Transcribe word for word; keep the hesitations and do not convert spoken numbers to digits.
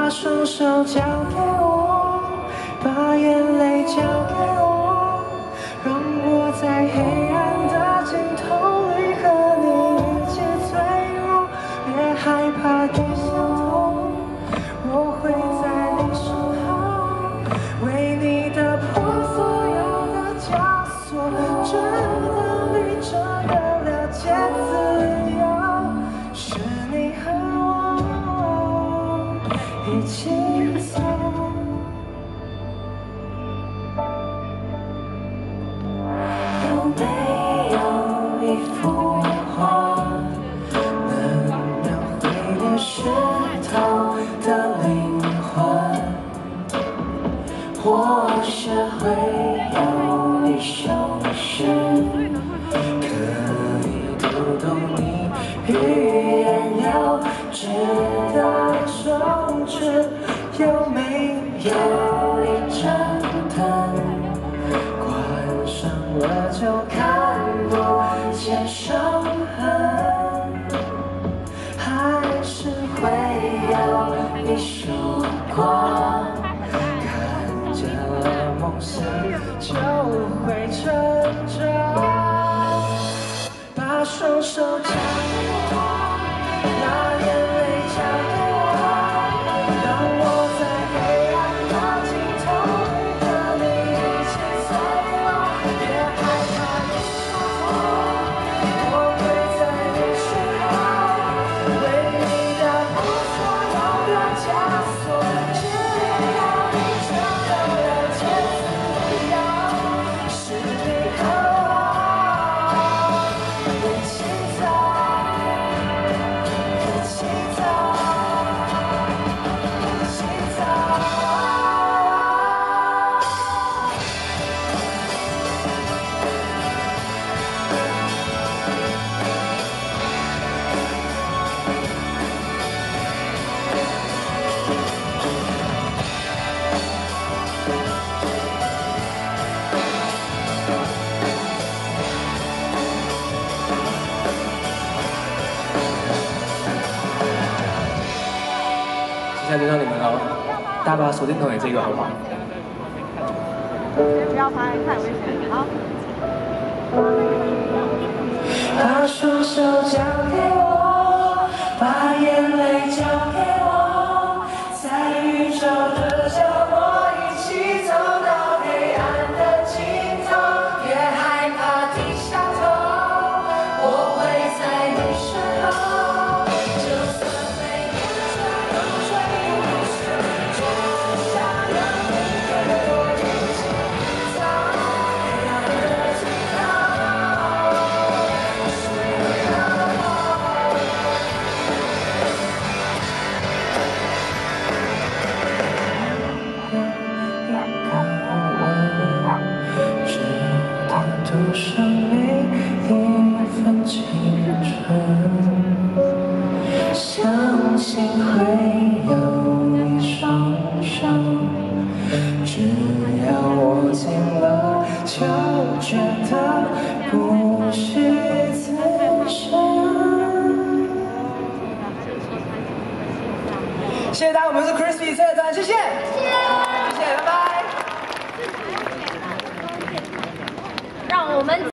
把双手交给我，把眼泪交给我，让我在黑暗的尽头里和你一起脆弱。别害怕低下头，我会在你身后，为你打破所有的枷锁，直到你真的了解自由。是你和我一起走。有没有一幅画，能描绘你湿透的灵魂？或是会有一首诗，可以读懂你语言幼稚的手指。有没有一盏灯，关上了就看不见伤痕？还是会有一束光，看见了梦醒就会成长。把双手交给我，把眼泪交给我，让我在黑暗的尽头里和你一起脆弱。别害怕低下头，我会在你身后，为你打破所有的枷锁，直到你真的了解自由。是你和我一起走，一起走，一起走。 接下来就让你们了，大家把手电筒给这个好不好？ 先不要拍，太危险。好。 把双手交给我，把眼泪交给我，在宇宙的角落一起走到黑暗的尽头。别害怕低下头，我会在你身后，就算每天只有追不是，至少让你跟我一起走黑暗的尽头。赌上每一分青春，相信会有一双手，只要握紧了，就觉得不虚此生。谢谢大家，我们是 Crispy 在。